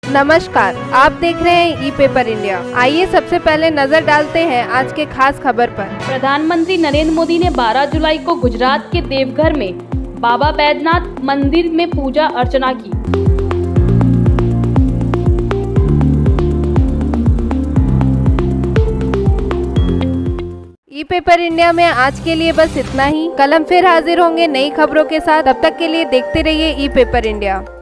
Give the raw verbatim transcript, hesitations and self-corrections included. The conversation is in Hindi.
नमस्कार, आप देख रहे हैं ई पेपर इंडिया। आइए सबसे पहले नजर डालते हैं आज के खास खबर पर। प्रधानमंत्री नरेंद्र मोदी ने बारह जुलाई को गुजरात के देवघर में बाबा बैद्यनाथ मंदिर में पूजा अर्चना की। ई पेपर इंडिया में आज के लिए बस इतना ही। कल हम फिर हाजिर होंगे नई खबरों के साथ। तब तक के लिए देखते रहिए ई पेपर इंडिया।